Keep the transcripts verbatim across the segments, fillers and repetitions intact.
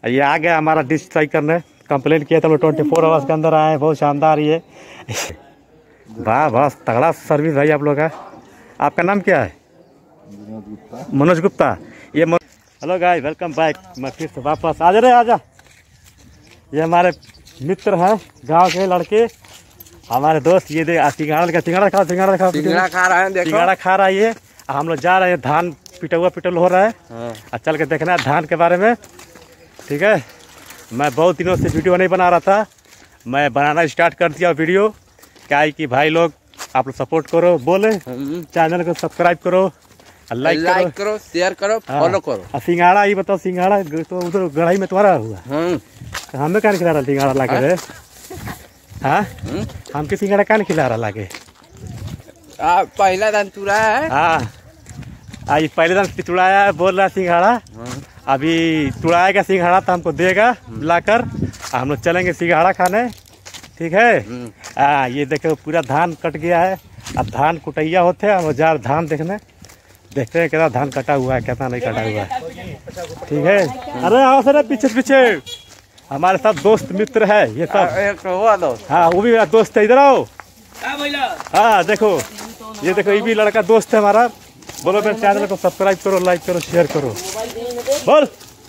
ये आ गया हमारा डिश ट्राई करने। कंप्लेन किया था लोग ट्वेंटी फोर आवर्स के अंदर आए। बहुत शानदार ये। वाह बहुत तगड़ा सर्विस भाई आप लोग का। आपका नाम क्या है? मनोज गुप्ता। ये हेलो गाइस, वेलकम बैक। मैं फिर से वापस आ जा रहे आजा। ये हमारे मित्र हैं, गांव के लड़के, हमारे दोस्त। ये देख सिंगाड़ा का सिंगाड़ा खा सिंगाड़ा खा सिंगाड़ा खा रहा है, देखो सिंगाड़ा खा रहा है ये। हम लोग जा रहे हैं, धान पिटा हुआ पिटल हो रहा है। हाँ। चल के देखना है धान के बारे में, ठीक है। मैं बहुत दिनों से वीडियो नहीं बना रहा था, मैं बनाना स्टार्ट कर दिया वीडियो। क्या है कि भाई लोग आप लोग सपोर्ट करो, बोले चैनल को सब्सक्राइब करो, लाइक लाइक करो, करो शेयर करो, फॉलो करो। सिंगाड़ा ये बताओ, सिंगाड़ा तो उधर गढ़ाई में तुम्हारा हुआ, हमें क्या खिला रहा सिंगाड़ा ला के? हाँ हमके सिंगाड़ा क्या खिला रहा लाके? पहला दान चुराया है। हाँ आज पहले दान चुराया है, बोल रहा सिंगाड़ा। अभी चुराएगा सिंगाड़ा तो हमको देगा लाकर, हम लोग चलेंगे सिंगाड़ा खाने, ठीक है। हाँ ये देखो पूरा धान कट गया है। अब धान कुटैया होते हैं, हम जा धान देखने, देखते हैं कितना धान कटा हुआ है कितना नहीं कटा हुआ है, ठीक है। अरे आओ सर पीछे पीछे, हमारे साथ दोस्त मित्र है ये सब। हाँ वो भी मेरा दोस्त है, इधर आओ। हाँ देखो ये देखो ये भी लड़का दोस्त है हमारा। बोलो मेरे चैनल को सब्सक्राइब करो, लाइक करो, शेयर करो, बोल।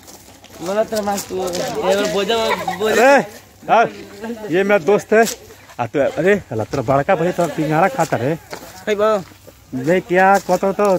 अरे हाँ ये मेरा दोस्त है। तो अरे तेरा बड़का भाई तो सिंगाड़ा खाता है ये क्या कहता तो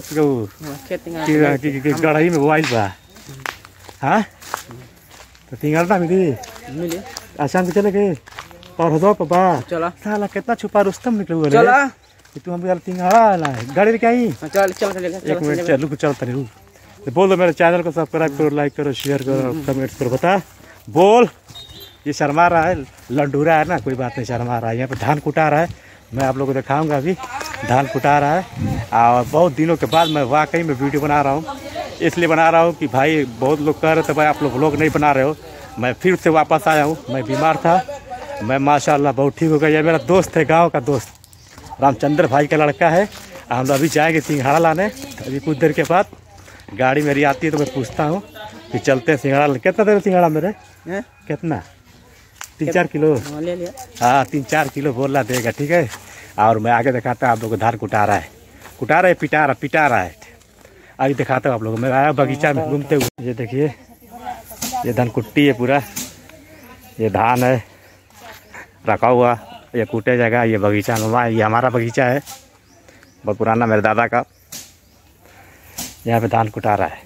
गढ़ाई में मोबाइल बा। हाँ तो सिंगाड़ा मिली आसान से चले गए और हो बा चला साला कितना छुपा रुस्तम निकले हुए चला तू हम यार सिंगाड़ा ना गाड़ी क्या ही चल चल एक मिनट चल रुक चलता नहीं रुक। बोल दो मेरे चैनल को सब्सक्राइब करो, लाइक करो, शेयर करो, कमेंट करो, बता बोल। ये शर्मा रहा है, लंडूरा है ना, कोई बात नहीं शर्मा रहा है। यहाँ पे धान कुटा रहा है, मैं आप लोगों को दिखाऊंगा। अभी धान कुटा रहा है और बहुत दिनों के बाद मैं वाकई में वीडियो बना रहा हूँ। इसलिए बना रहा हूँ कि भाई बहुत लोग कह रहे थे भाई आप लोग व्लॉग नहीं बना रहे हो। मैं फिर से वापस आया हूँ, मैं बीमार था, मैं माशाल्लाह बहुत ठीक हो गया। मेरा दोस्त है, गाँव का दोस्त, रामचंद्र भाई का लड़का है। हम अभी जाएंगे सिंघाड़ा लाने, अभी कुछ देर के बाद गाड़ी मेरी आती है तो मैं पूछता हूँ कि चलते हैं सिंघाड़ा लाने। कितना देर सिंघाड़ा मेरे है? कितना? तीन चार किलो ले लिया। हाँ तीन चार किलो बोला देगा, ठीक है। और मैं आगे दिखाता हूँ आप लोगों को धान कुटा रहा है, कुटा रहा है, पिटा रहा पिटा रहा है। अभी दिखाता हूँ आप लोगों को। मैं आया बगीचा में घूमते हुए। ये देखिए ये धान कुट्टी है पूरा, ये धान है रखा हुआ, ये कूटे जाएगा। ये बगीचा नुमा, ये हमारा बगीचा है बहुत पुराना, मेरे दादा का। यहाँ पे धान कुटा रहा है,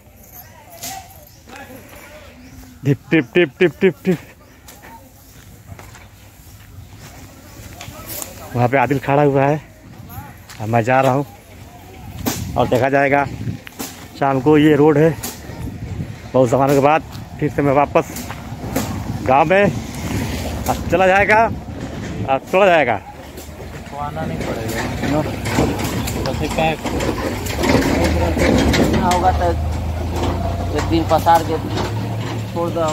टिप टिप टिप टिप टिप टिप। वहाँ पे आदिल खड़ा हुआ है, अब मैं जा रहा हूँ और देखा जाएगा शाम को। ये रोड है, बहुत ज़माने के बाद फिर से मैं वापस गांव में। अब चला जाएगा, अब चला जाएगा, आना नहीं पड़ेगा होगा तो दिन पसार के छोड़ दो।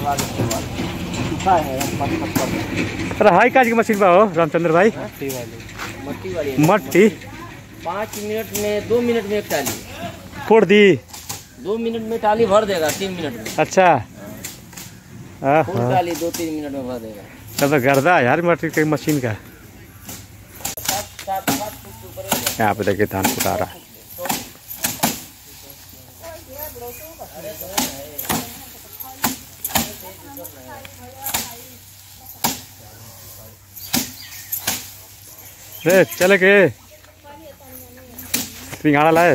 अरे हाई काज की मशीन बा हो रामचंद्र भाई? मट्टी वाली मट्टी पाँच मिनट में दो मिनट में एक टाली फोड़ दी, दो मिनट में टाली भर देगा, तीन मिनट में। अच्छा टाली दो तीन मिनट में भर देगा। तब तो गर्दा यार मट्टी की मशीन का। यहाँ पे देखिए धान कुटा रहा है। रे चले गए सिंगाड़ा लाए।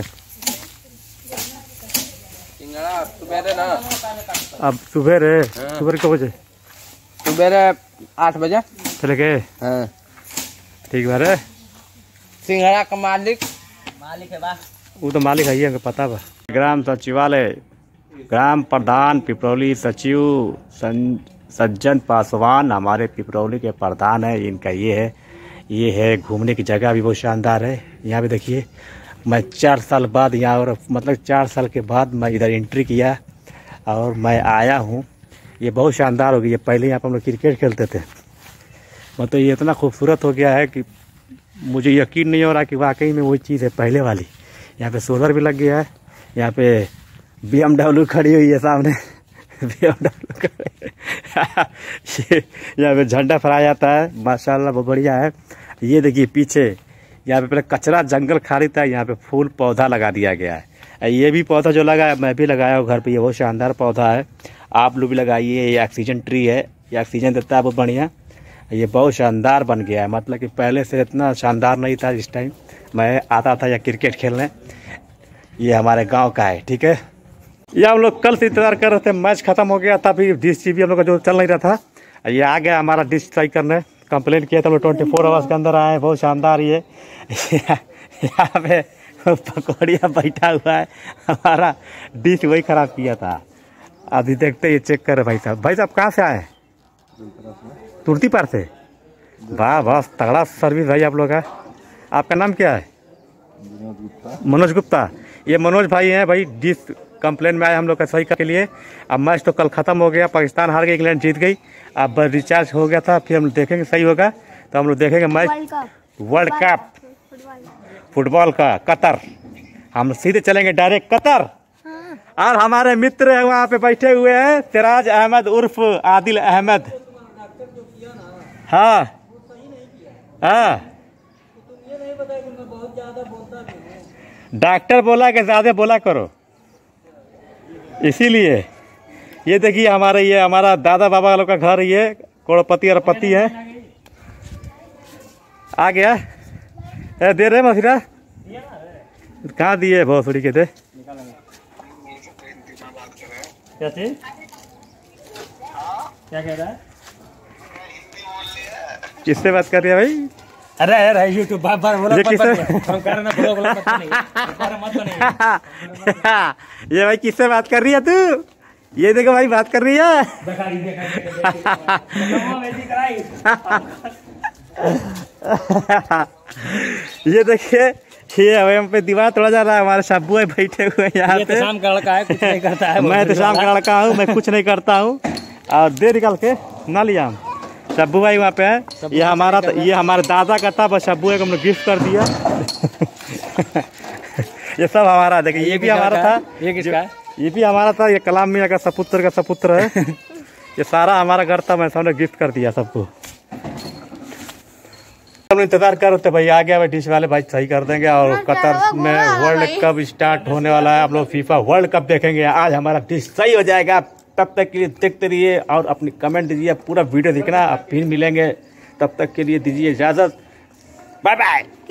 सिंगाड़ा सुबह ना, अब सुबह रे सुबह कब बजे? सुबह आठ बजे चले गए। हाँ ठीक है रे। सिंगाड़ा का मालिक मालिक है बा, वो तो मालिक है, हमको पता बा। ग्राम सचिवालय, ग्राम प्रधान पिपरौली सचिव सज्जन पासवान हमारे पिपरौली के प्रधान है। इनका ये है, ये है घूमने की जगह भी बहुत शानदार है। यहाँ पे देखिए मैं चार साल बाद यहाँ, और मतलब चार साल के बाद मैं इधर एंट्री किया और मैं आया हूँ। ये बहुत शानदार हो गई है। पहले यहाँ पर हम लोग क्रिकेट खेलते थे, मतलब ये इतना खूबसूरत हो गया है कि मुझे यकीन नहीं हो रहा कि वाकई में वही चीज़ है पहले वाली। यहाँ पे सोलर भी लग गया है, यहाँ पे बी एम डब्ल्यू खड़ी हुई है सामने यहाँ पे झंडा फहराया जाता है, माशाल्लाह बहुत बढ़िया है। ये देखिए पीछे यहाँ पे पहले कचरा जंगल खाली था, यहाँ पे फूल पौधा लगा दिया गया है। ये भी पौधा जो लगा है मैं भी लगाया हूँ घर पे, ये बहुत शानदार पौधा है, आप लोग भी लगाइए। ये ऑक्सीजन ट्री है, ये ऑक्सीजन देता है बहुत बढ़िया। ये बहुत शानदार बन गया है, मतलब कि पहले से इतना शानदार नहीं था। जिस टाइम मैं आता था या क्रिकेट खेलने, ये हमारे गांव का है, ठीक है। ये हम लोग कल से इंतजार कर रहे थे, मैच खत्म हो गया था, फिर डिश टीवी हम लोग का जो चल नहीं रहा था, ये आ गया हमारा डिश ट्राई करने। कंप्लेन किया था हम लोग ट्वेंटी फोर आवर्स के अंदर आए, बहुत शानदार। ये यहाँ पे पकौड़िया बैठा हुआ है, हमारा डिश वही खराब किया था। अभी देखते ये चेक कर भाई साहब। भाई साहब कहाँ से आए? तुर्ती पार से। वाह वाह, तगड़ा सर्विस भाई आप लोग का। आपका नाम क्या है? मनोज गुप्ता। ये मनोज भाई हैं भाई, डिश कंप्लेन में आए हम लोग का सही के लिए। अब मैच तो कल खत्म हो गया, पाकिस्तान हार गई, इंग्लैंड जीत गई। अब रिचार्ज हो गया था, फिर हम लोग देखेंगे सही होगा तो हम लोग देखेंगे मैच वर्ल्ड कप फुटबॉल का कतर। हम सीधे चलेंगे डायरेक्ट कतर। और हमारे मित्र है वहाँ पे बैठे हुए हैं, सिराज अहमद उर्फ आदिल अहमद। हाँ हाँ, डॉक्टर बोला कि ज्यादा बोला करो, इसीलिए। ये देखिए हमारे ये हमारा दादा बाबा लोग का घर, ये करोड़पति अरबपति है। आ गया ए, दे रहे मसीरा कहाँ दिए भोसड़ी के थे? क्या चीज? क्या कह रहा है? किससे बात कर रही है भाई? अरे अरे यूट्यूब बार बार बोला ये किससे? हम कर रहे ना ब्लॉग मत बनेगी। ये भाई किससे बात कर रही है तू? ये देखो भाई बात कर रही है। ये देखिए, ये हम पे दीवार तोड़ा जा रहा है, हमारे शब्बू है बैठे हुए यहाँ पे। शाम का लड़का है, कुछ नहीं करता है। मैं तो शाम का लड़का हूँ, मैं कुछ नहीं करता हूँ। और दे निकाल के ना लिया हम। शब्बू भाई वहाँ पे है, ये हमारा ये हमारे दादा का था, बस शब्बू को हमने गिफ्ट कर दिया। ये सब हमारा, देखिए ये भी हमारा था। ये किसका है? ये भी हमारा था, ये कलाम मियां का सपुत्र का सपुत्र है। ये सारा हमारा घर था, मैं सबने गिफ्ट कर दिया सबको। हम इंतजार कर रहे थे भाई, आ गया भाई डिश वाले भाई, सही कर देंगे। और कतर में वर्ल्ड कप स्टार्ट होने वाला है, हम लोग फीफा वर्ल्ड कप देखेंगे। आज हमारा डिश सही हो जाएगा। तब तक के लिए देखते रहिए और अपनी कमेंट दीजिए, पूरा वीडियो देखना। अब फिर मिलेंगे, तब तक के लिए दीजिए इजाजत, बाय बाय।